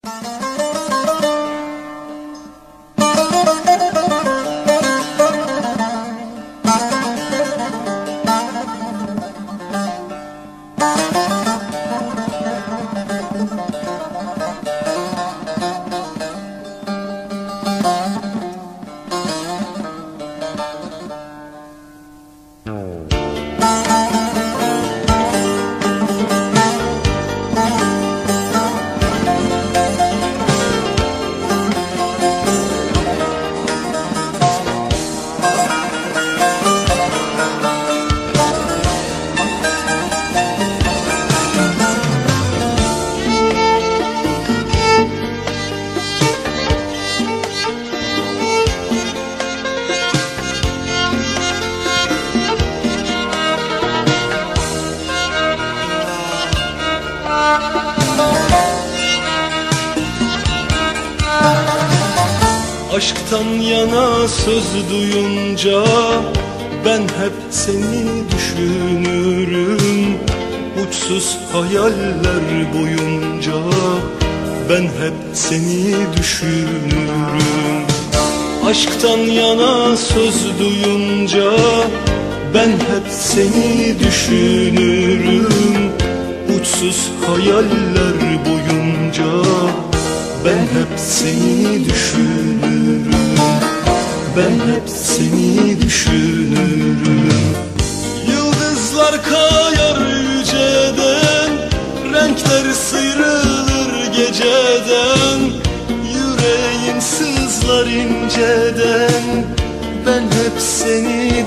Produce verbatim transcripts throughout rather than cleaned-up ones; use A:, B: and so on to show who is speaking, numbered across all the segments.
A: Aşktan yana söz duyunca ben hep seni düşünürüm. Uçsuz hayaller boyunca ben hep seni düşünürüm. Aşktan yana söz duyunca ben hep seni düşünürüm. Uçsuz hayaller boyunca ben hep seni düşünürüm. Ben hep seni düşünürüm. Yıldızlar kayar yüceden, renkler sıyrılır geceden, yüreğim sızlar inceden, ben hep seni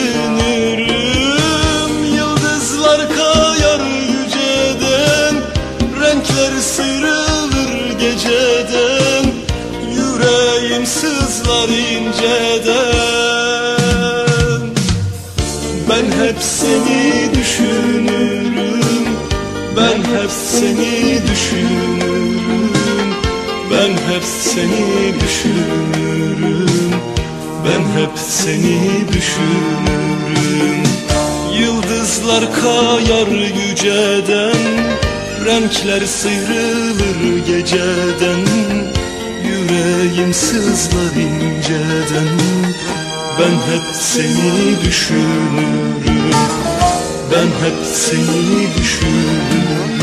A: düşünürüm. Yıldızlar kayar yüceden, renkler sıyrılır geceden, yüreğim sızlar inceden, ben hep seni düşünürüm. Ben hep seni düşünürüm. Ben hep seni düşünürüm. Ben hep seni düşünürüm. Yıldızlar kayar yüceden, renkler sıyrılır geceden, yüreğim sızlar inceden, ben hep seni düşünürüm. Ben hep seni düşünürüm.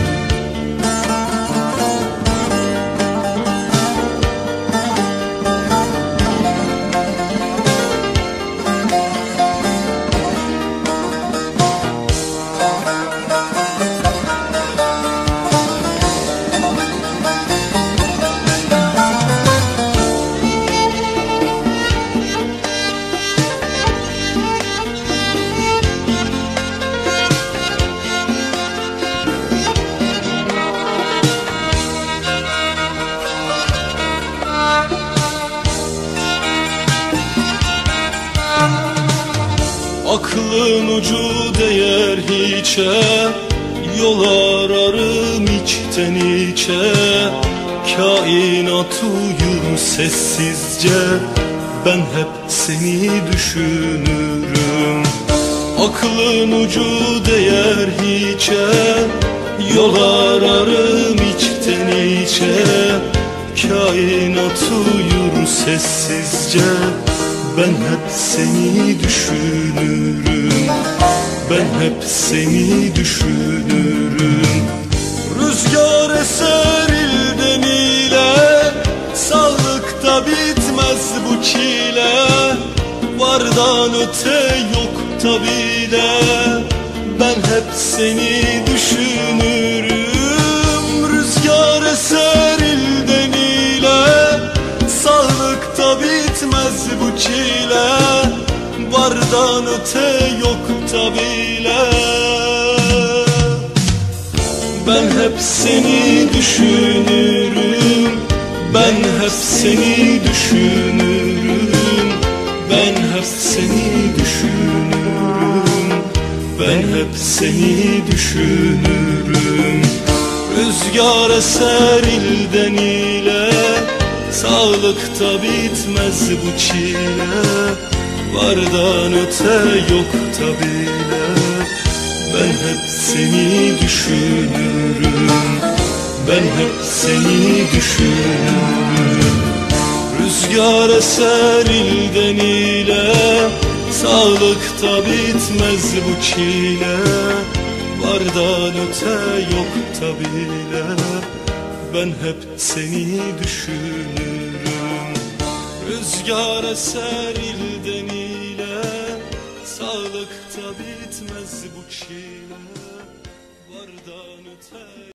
A: Aklın ucu değer hiçe, yol ararım içten içe. Kainat uyur sessizce, ben hep seni düşünürüm. Aklın ucu değer hiçe, yol ararım içten içe. Kainat uyur sessizce, ben hep seni düşünürüm. Ben hep seni düşünürüm. Rüzgar eser ilden ile, sağlıkta bitmez bu çile. Vardan öte yok tabile, ben hep seni düşünürüm. Rüzgar eser ilden ile, sağlıkta bitmez bu çile. Vardan öte yok tabile, ben hep seni düşünürüm. Ben hep seni düşünürüm. Ben hep seni düşünürüm. Ben hep seni düşünürüm. Rüzgar eser ilden ile, sağlıkta bitmez bu çile. Vardan öte yok tabile, ben hep seni düşünürüm. ben hep seni düşünürüm. Rüzgar eser ilden ile, sağlıkta bitmez bu çile. Vardan öte yok tabile, ben hep seni düşünürüm. Rüzgar eser ilden ile, sağlıkta bitmez bu çile. Vardan öte